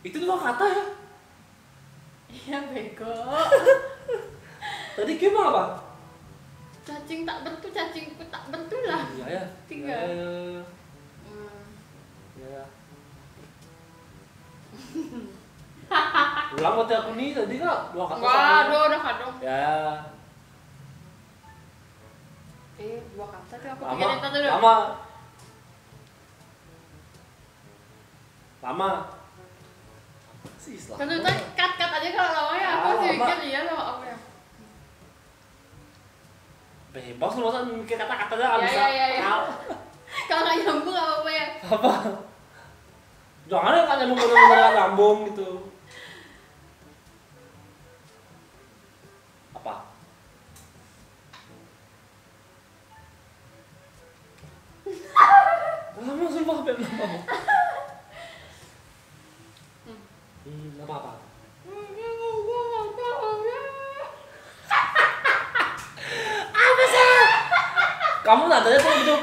Itu 2 kata ya? Iya bego. Tadi gimana apa? Cacing tak bertu, cacingku tak bertulah. Iya ya. 3. Ya. Ulang waktu aku nih tadi kak 2 kata. Waduh, udah kadang. Ya. 2 kata tuh aku Lama. pikirin satu dulu. Lama. Si Islam. Kan udah cut aja kalau lamanya aku sih mikir iya lama apa ya. Bebas lu masa mikir kata-kata aja nggak bisa. Iya. Kalau nggak nyambung nggak apa-apa ya. Apa? Jangan ya kan nyambung bener-bener nyambung gitu. Apa? Lama sumpah Beb, lama. Nggak apa-apa. Apa sih? Kamu nadanya tuh gitu.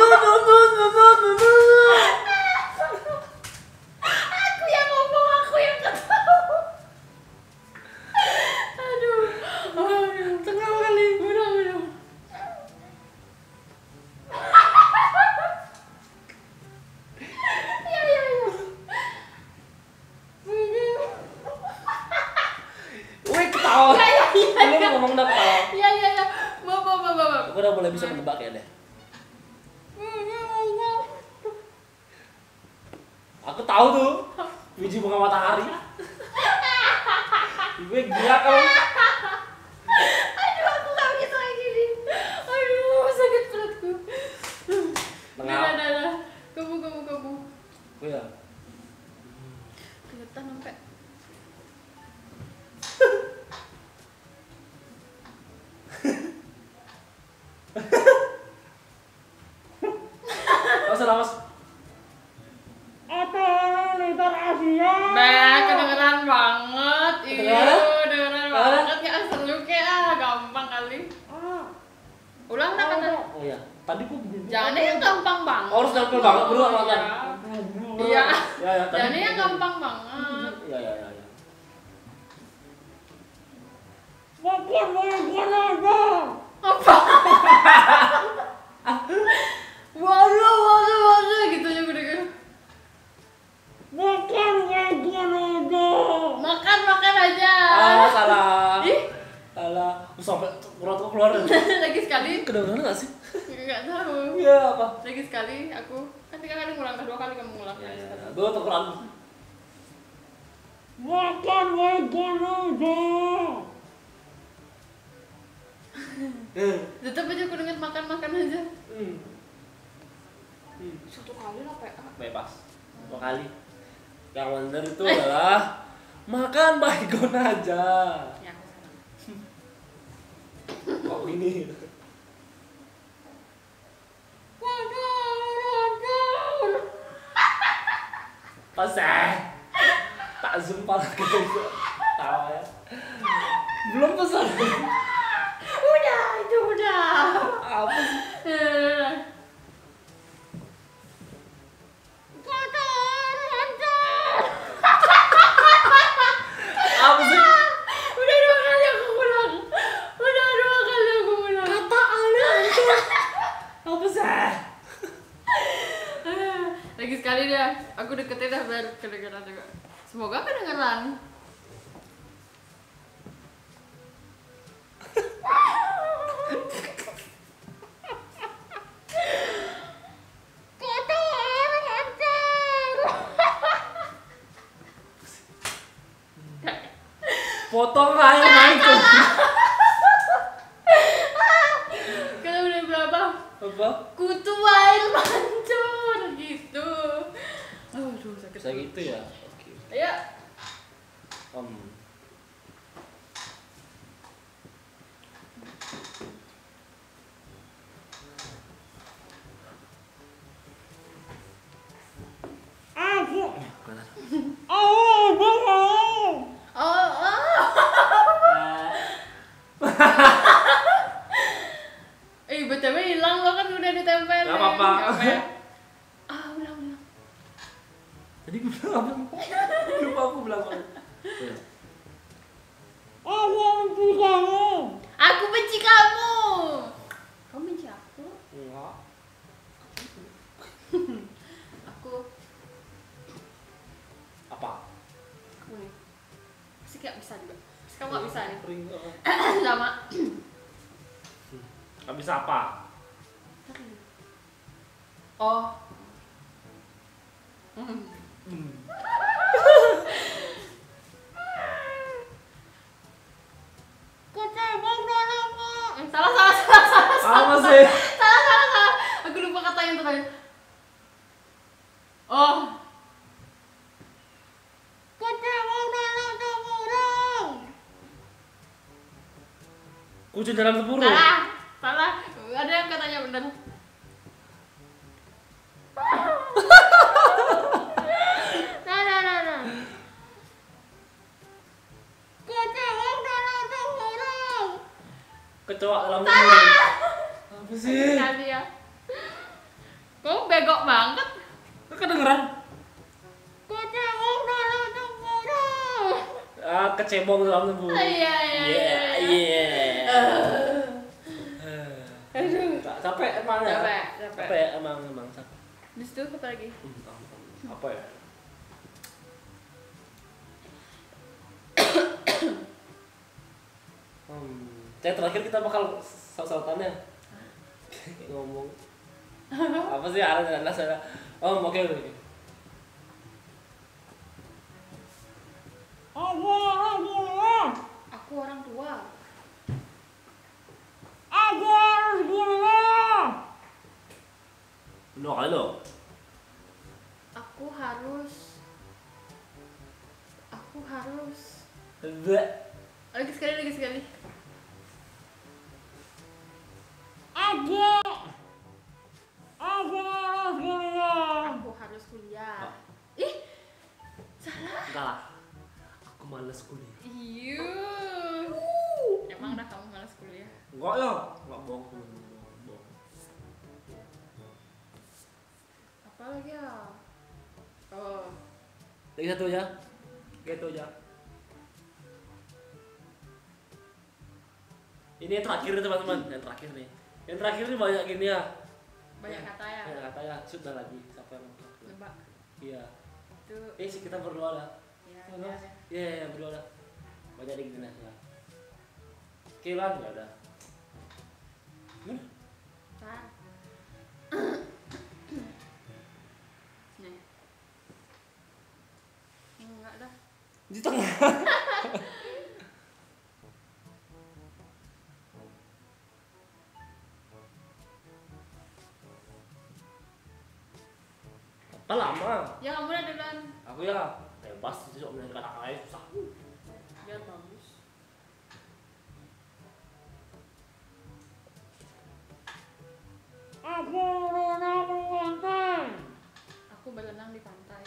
Aku yang ngomong, aku yang ketawa. Aduh. Tengah kali. Udah. Iya. Wih ketawa. Belum ngomong udah ketawa. Iya. Bapak. Aku udah mulai bisa menebak ya deh. Aku tahu tuh biji bunga matahari. Gue gila kamu. Aduh, aku nggak bisa lagi nih. Aduh, sakit perutku. Tengah. Dah. Kamu. Oh ya. Keringetan sampai. Mas. Apa liter Asia? Kedengeran banget. Kedengeran banget. Nggak seru kayak gampang kali. Ulang dah kata. Oh ya. Tadi gua begini. Jangan yang gampang banget. Oh, harus gampang banget dulu awalnya. Iya. Ya. Jangan yang gampang banget. Ya. Apa? Waduh gitu aja gue denger. Makan aja. Salah. Ih, Salah. Sampai keluar. lagi sekali. Kedengeran nggak sih? Enggak tahu. Iya apa? Lagi sekali aku kan 3 kali ngulang, 2 kali kamu ngulang. Ya. Dua Quran. Tetap aja aku denger makan aja. 1 kali lah PA. Bebas. 2 kali. Yang benar itu adalah makan baygon aja. Ya, aku salah. Kok ini? Pas tak zoom parah gitu. Tawa ya. Belum pesan. Itu udah. Apa sih? Apa sih? Udah 2 kali aku ngulang. Kata aneh. Apa sih? Lagi sekali dah. Aku deketin dah biar kedengeran juga. Semoga kedengeran. Potong aja main tuh. Kalau udah berapa? Apa? Kutu air mancur gitu. Aduh, sakit. Bisa gitu ya. Oke. Ayo. BTW hilang lo kan udah ditempel. Gak apa-apa. Ulang. Tadi gue bilang apa? Lupa aku bilang apa. Aku benci kamu. Kamu benci aku? Enggak. Aku Apa? aku nih. Pasti gak bisa juga. Pasti kamu gak bisa nih. Kering. Sama. Gak bisa apa? Oh. Salah. Apa sih? Salah. Aku lupa kata yang terakhir. Oh. Kucing dalam tempurung. Salah. Ada yang katanya benar. Nah. Kecoa dalam tempurung. Apa sih? Sekali ya. Kamu begok banget. Kedengeran? Kecebong dalam tempurung. Iya. Aduh. Capek emang ya? Capek. Emang capek. Di situ apa lagi? Apa ya? Yang terakhir kita bakal saut-sautannya. Ngomong. Apa sih arahnya? Oh, oke. Aku orang tua. Halo. Aku harus. Bleh. Lagi sekali. Aku harus kuliah. Ih, salah. Enggak lah. Aku males kuliah. Emang dah kamu malas kuliah? Enggak ya. Enggak bohong. Apa lagi ya? Oh, Lagi satu aja. Gitu aja. Ini yang terakhir nih teman-teman. Yang terakhir nih banyak gini ya. banyak kata ya. Banyak kata ya. Sudah lagi. Siapa yang mau? Nebak. Iya. Itu. Sih kita berdua lah. Ya. Iya, berdua lah. Banyak di gini ya. Kilan nggak ada. Gimana? Tar. Nih. Enggak dah. Di tengah. Apa lama? Ya kamu dah duluan. Aku ya bebas itu sok bilang kata lain susah. Biar bagus. Aku berenang di pantai.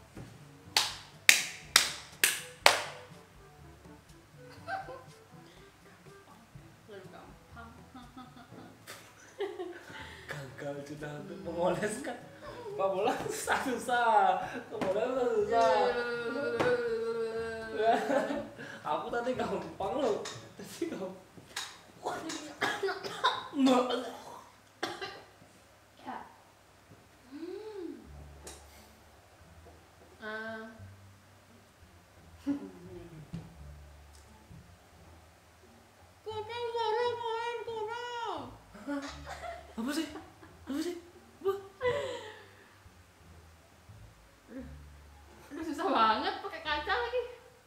Lebih gampang. Gagal sudah untuk mengoleskan. Pak bola susah. Aku tadi gampang loh. Ya. Apa sih? Apa? Aduh, susah banget pakai kaca lagi.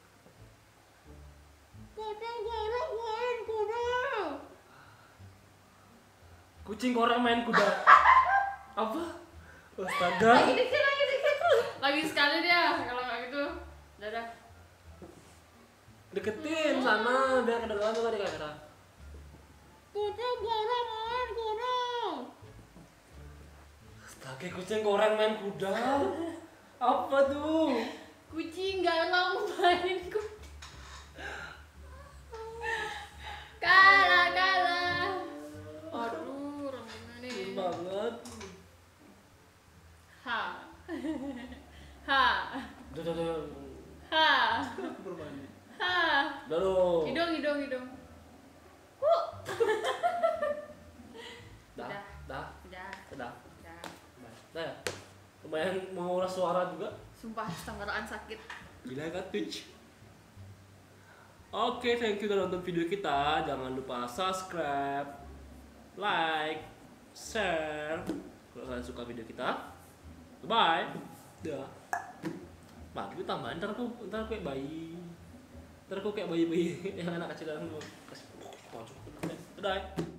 Kucing korek main kuda. Apa? Astaga. Lagi dikit. Lagi sekali dia. Kalau nggak gitu, dadah. Deketin sana, biar kedengeran tuh di kamera. Astaga, kucing goreng main kuda. Apa tuh? Kucing galau main kuda. Kalah. Aduh, rambutnya nih. Banget. Ha. tuh. Ha. Bermandi. Ha. Baru. Hidung. Dah. Udah. Dah. Udah. Dah. Udah. Nah, ya. Lumayan menguras suara juga. Sumpah tenggorokan sakit. Gila kan Twitch. Oke, thank you udah nonton video kita. Jangan lupa subscribe, like, share kalau kalian suka video kita. Bye. Dah. Gue tambahin ntar aku kayak bayi. Ntar aku kayak bayi-bayi yang anak kecilan kasih. Udah.